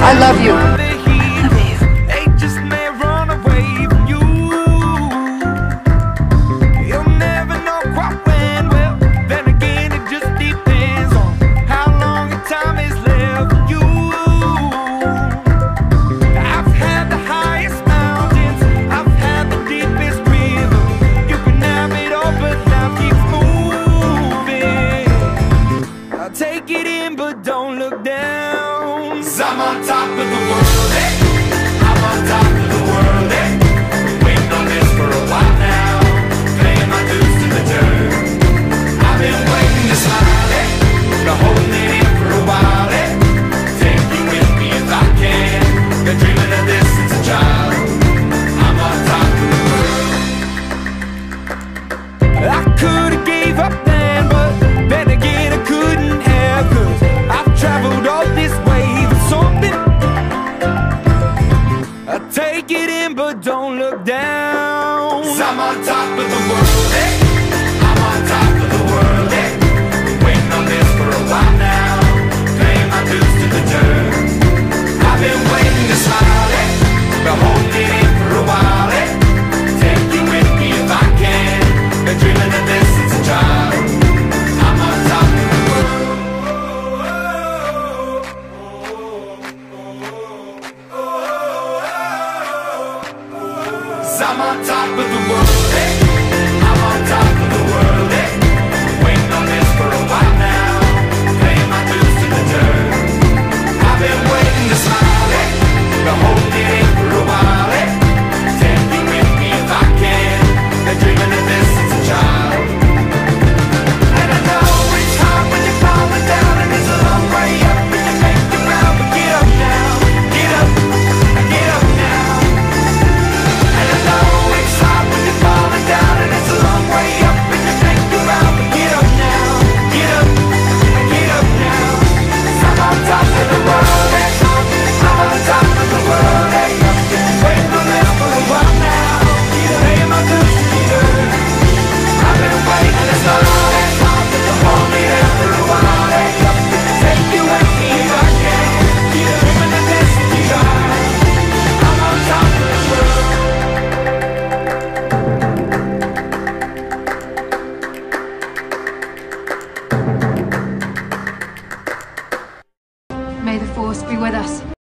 I love you. They just may run away from you. You'll never know quite when. Well, then again, it just depends on how long the time is left for you. I've had the highest mountains, I've had the deepest river. You can have it all, but life keeps moving. I'll take it in, but don't look down. 'Cause I'm on top of the world, eh? I'm on top of the world, eh? Waiting on this for a while now, paying my dues to the dirt. I've been waiting to smile, eh? Been holding it in for a while, eh? Take you with me if I can. Been dreaming of this since a child. I'm on top of the world. I could've gave up then, but then again I couldn't have. 'Cause I've traveled all this way for something. I take it in, but don't look down. 'Cause I'm on top of the world, eh? I'm on top of the world, eh? Waiting on this for a while now, paying my dues to the dirt. I've been waiting to smile, eh? Been holding it in for a while, eh? Take you with me if I can. Been dreaming of this since a child. I'm on top of the world. 'Cause I'm on top of the world, eh? I'm on top of the world, eh? Waiting on this for a while now, paying my dues to the dirt. I've been waiting to smile, eh? Been holding it in for a while, eh? Take you with me if I can. Been dreaming of this since a child. And I know it's hard when you're falling down, and it's a long way up, and you make your round, but get up now, get up now. And I know it's hard when you're falling down, and it's a long way up, and you make your round, but get up now, get up now. 'Cause I'm on top of the world, eh? I'm on top of the world, eh? Waiting on this for a while now, paying my dues to the dirt. I've been waiting this long, eh? Hold me there for a while, eh? Take you with me if I can. Dreaming of this child. I'm on top of the world. May the force be with us.